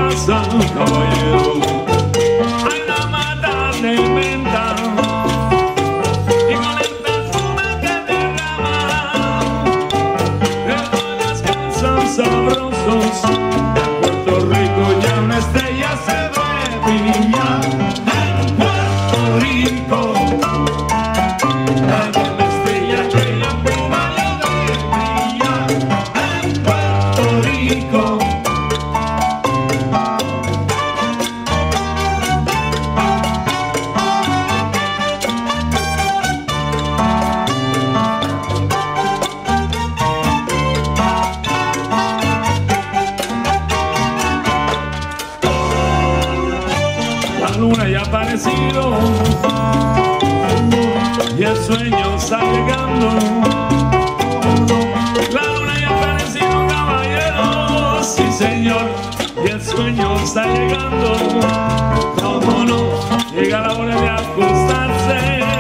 pasa, caballero? Hay una mata de menta y con el perfume que derrama de las casas sabrosos en Puerto Rico ya una estrella se ve brillar. En Puerto Rico hay una estrella que ya prima ya ve brillar. En Puerto Rico la luna ya ha aparecido y el sueño está llegando. La luna ya ha aparecido, caballero, sí señor, y el sueño está llegando. Cómo no, llega la hora de acostarse.